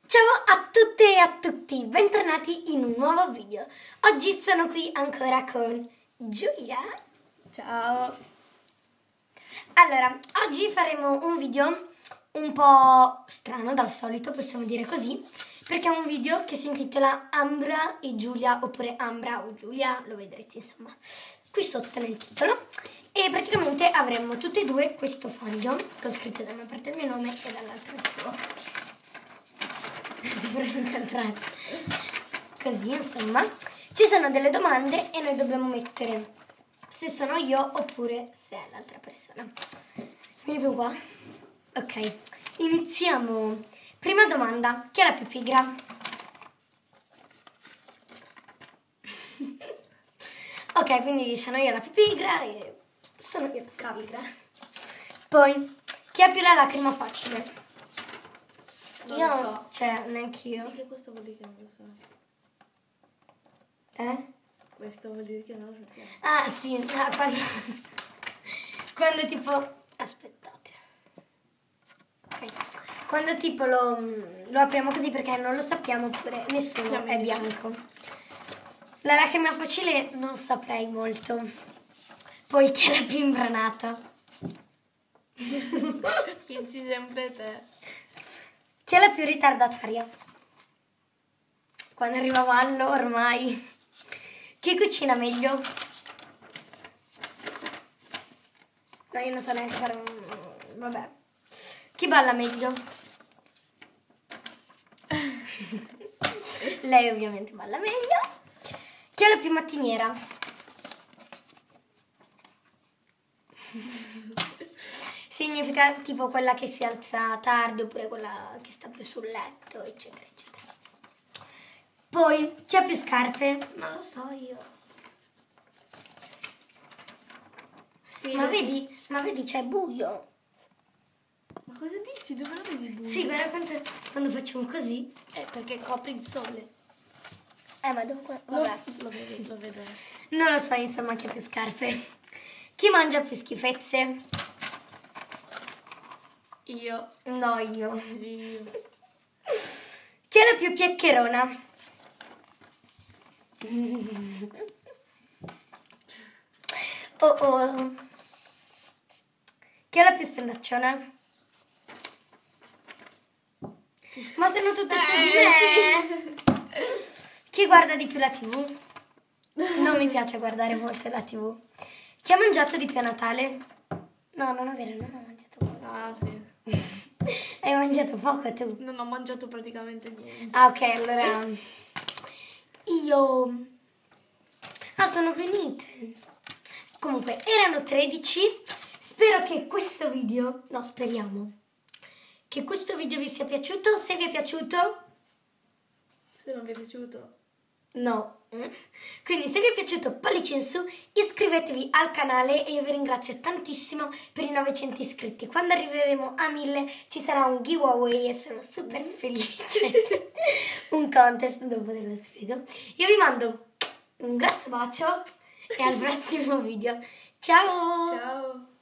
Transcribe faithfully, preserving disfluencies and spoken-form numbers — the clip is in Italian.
Ciao a tutte e a tutti, bentornati in un nuovo video. Oggi sono qui ancora con Giulia. Ciao. Allora, oggi faremo un video un po' strano dal solito, possiamo dire così, perché è un video che si intitola Ambra e Giulia, oppure Ambra o Giulia, lo vedrete insomma qui sotto nel titolo. E praticamente avremo tutte e due questo foglio, che ho scritto da una parte il mio nome e dall'altra il suo. Si può incontrare così, insomma ci sono delle domande e noi dobbiamo mettere se sono io oppure se è l'altra persona. Vieni più qua. Ok, iniziamo. Prima domanda: chi è la più pigra? Ok, quindi sono io la più pigra e sono io la più pigra. Poi, chi ha più la lacrima facile? Non Io, lo so. cioè, neanch'io. Perché questo vuol dire che non lo so. Eh? Questo vuol dire che non lo sappiamo. Ah, sì, ah, quando... quando tipo... Aspettate. Ok. Quando tipo lo, lo apriamo così perché non lo sappiamo oppure nessuno Siamo è in bianco. La lacrima facile non saprei molto. Poi chi è la più imbranata? Vinci sempre te. Chi è la più ritardataria? Quando arriva a ballo ormai. Chi cucina meglio? No, io non so neanche fare un... Vabbè. Chi balla meglio? Lei ovviamente balla meglio. Chi è la più mattiniera? Significa tipo quella che si alza tardi oppure quella che sta più sul letto, eccetera, eccetera. Poi, chi ha più scarpe? Non lo so io. Sì, Ma vedi, ma vedi c'è buio. Ma cosa dici? Dove lo vedi buio? Sì, guarda quanto, quando facciamo così. Eh, perché copri il sole. Eh, ma dove... Lo, Vabbè. lo vedo, lo vedo. Non lo so, insomma, chi ha più scarpe. Chi mangia più schifezze? Io. No, io. Io. Chi è la più chiacchierona? Oh oh. Chi è la più spendacciona? Ma sono tutte su di me. Chi guarda di più la tivù? Non mi piace guardare molto la tivù. Chi ha mangiato di più a Natale? No, non è vero, non ho mangiato poco. Ah, sì. Hai mangiato poco tu? Non ho mangiato praticamente niente. Ah, ok, allora... Io... Ah, sono finite. Comunque, erano tredici. Spero che questo video... No, speriamo. Che questo video vi sia piaciuto. Se vi è piaciuto... Se non vi è piaciuto. No. Quindi se vi è piaciuto pollice in su, iscrivetevi al canale e io vi ringrazio tantissimo per i novecento iscritti. Quando arriveremo a mille ci sarà un giveaway e sono super felice. Un contest, dopo ve lo spiego. Io vi mando un grosso bacio e al prossimo video. Ciao! Ciao.